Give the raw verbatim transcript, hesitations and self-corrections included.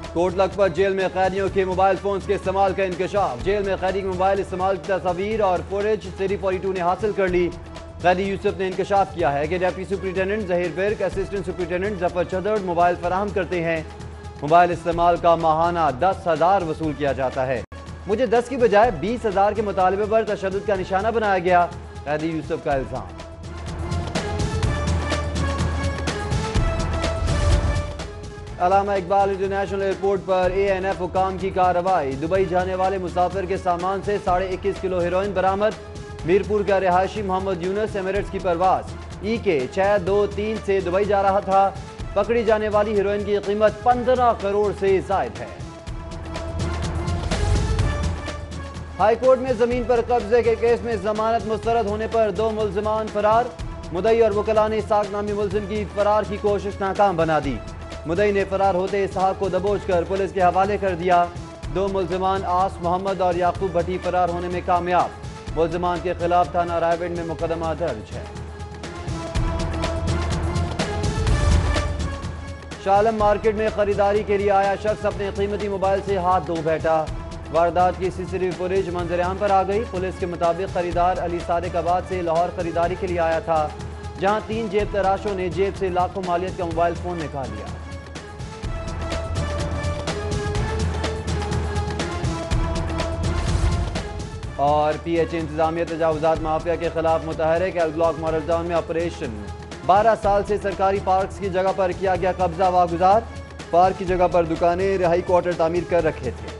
Coat Lakhpat jail में कैदियों के मोबाइल फोन्स के इस्तेमाल का इंकशाफ। जेल में कैदी के मोबाइल इस्तेमाल की तस्वीर और फुटेज सिटी बयालीस ने हासिल कर ली। कैदी यूसुफ ने इंकशाफ किया है कि deputy superintendent Zaheer Birk, assistant superintendent Zafar Chadar mobile फराहम करते हैं। मोबाइल इस्तेमाल का माहाना दस हजार वसूल किया जाता है। मुझे दस की बजाय बीस हजार के मुतालबे पर तशद्दुद का निशाना बनाया गया, कैदी यूसुफ का इल्जाम। अलामा इकबाल इंटरनेशनल एयरपोर्ट पर ए एन एफ हुकाम की कार्रवाई। दुबई जाने वाले मुसाफिर के सामान से साढ़े इक्कीस किलो हेरोइन बरामद। मीरपुर का रिहायशी मोहम्मद यूनुस एमिरेट्स की परवाज ई के छह दो तीन से दुबई जा रहा था। पकड़ी जाने वाली हेरोइन की कीमत पंद्रह करोड़ से जायद है। हाईकोर्ट में जमीन पर कब्जे के केस में जमानत मुस्तरद होने पर दो मुल्जिमान फरार। मुदई और वकला ने इसाक नामी मुल्जिम की फरार की कोशिश नाकाम बना दी। मुदई ने फरार होते इसहाक को दबोच कर पुलिस के हवाले कर दिया। दो मुल्जिमान आस मोहम्मद और याकूब भट्टी फरार होने में कामयाब। मुल्जिमान के खिलाफ थाना रायगढ़ में मुकदमा दर्ज है। शालम मार्केट में खरीदारी के लिए आया शख्स अपने कीमती मोबाइल से हाथ धो बैठा। वारदात की सीसीटीवी फुटेज मंजर-ए-आम पर आ गई। पुलिस के मुताबिक खरीदार अली सादिकाबाद से लाहौर खरीदारी के लिए आया था, जहां तीन जेब तराशों ने जेब से लाखों मालियत का मोबाइल फोन निकाल लिया। और पी एच इंतजामिया तजावुजात माफिया के खिलाफ मुतहरिक एल ब्लॉक मॉडल टाउन में ऑपरेशन। बारह साल से सरकारी पार्क्स की जगह पर किया गया कब्जा वागुजार। पार्क की जगह पर दुकानें, रिहाई क्वार्टर तामीर कर रखे थे।